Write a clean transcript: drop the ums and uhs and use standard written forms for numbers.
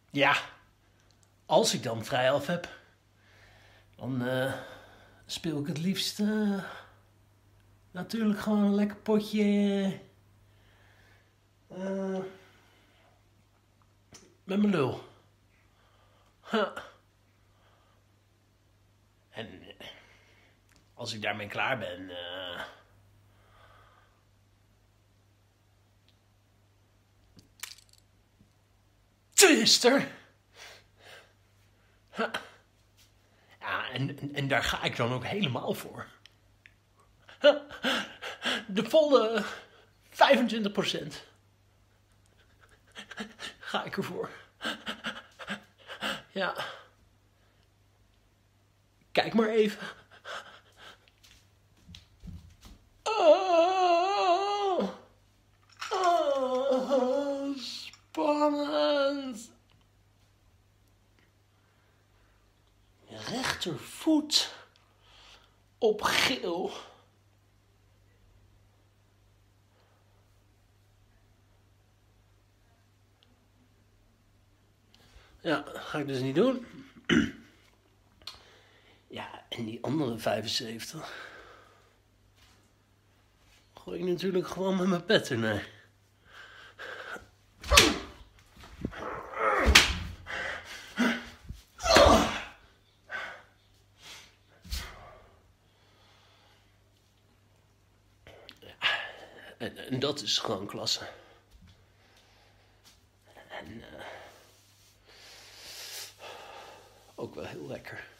Ja, als ik dan vrij af heb, dan speel ik het liefst natuurlijk gewoon een lekker potje met mijn lul. Ha. En als ik daarmee klaar ben, Twister. Ha. Ja, en daar ga ik dan ook helemaal voor. Ha. De volle 25% ga ik ervoor. Ja. Kijk maar even. Oh, oh, spannend. Rechtervoet op geel. Ja, ga ik dus niet doen. Ja, en die andere 75 gooi ik natuurlijk gewoon met mijn pet ernaar. En dat is gewoon klasse. En ook wel heel lekker.